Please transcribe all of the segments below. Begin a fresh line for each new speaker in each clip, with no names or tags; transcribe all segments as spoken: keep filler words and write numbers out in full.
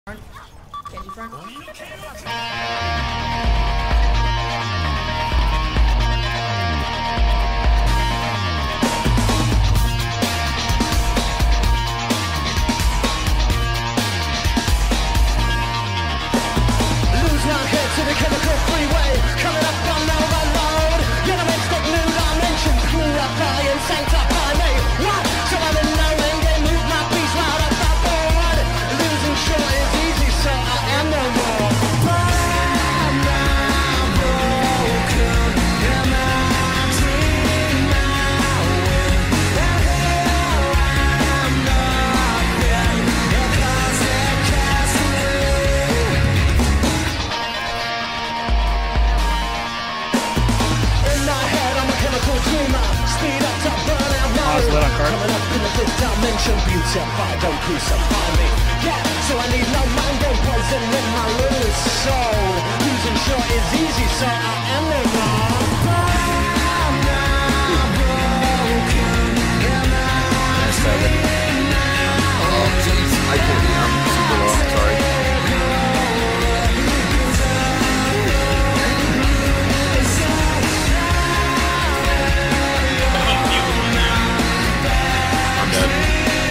Front. Candy front.
Lose my head to the chemical freeway, coming up on overload. Gonna make stick new dimension, purify and sanctify me. What? So I'm in no end game, move my piece right off the board. Losing sure is easy, so I am no more. But I'm not broken, and I dream my win. And here I'm nothing, a cosmic castaway. In my head, I'm a chemical dreamer. Speed up to burn out now. Coming up in the fifth dimension, beautify, don't crucify me. Yeah, so I need no mind game poison in my loose soul. Losing sure is easy, so I am no more. I'm not broken, and I dream now.
Oh, jeez, I can't be. I'm super low. I'm sorry. I'm dead.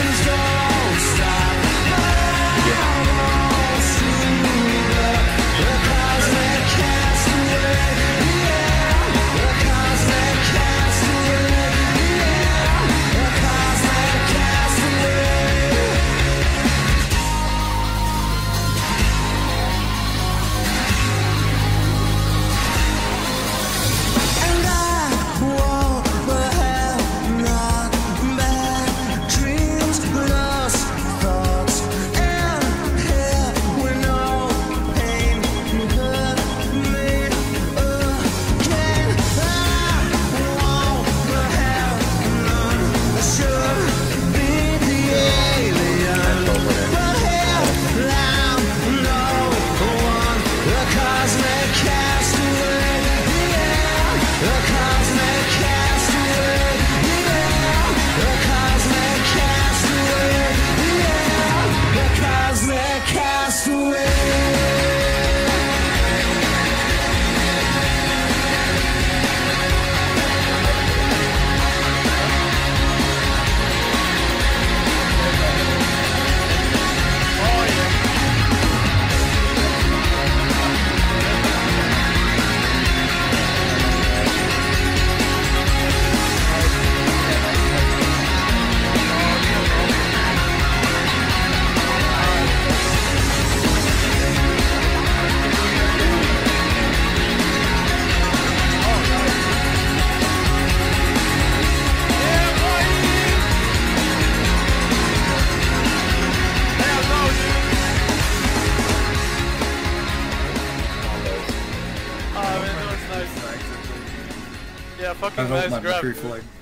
And I walk the hell, not bad dreams, lost thoughts, and here with no pain hurt me again. I walk the hell, none should be the alien, but here I'm no one, the cosmic castaway. The cosmic castaway, yeah. The cosmic castaway, yeah. The cosmic castaway.
Oh man, that was nice. Yeah,
I
fucking
hope
nice
my
grab.
tree
dude.
flag.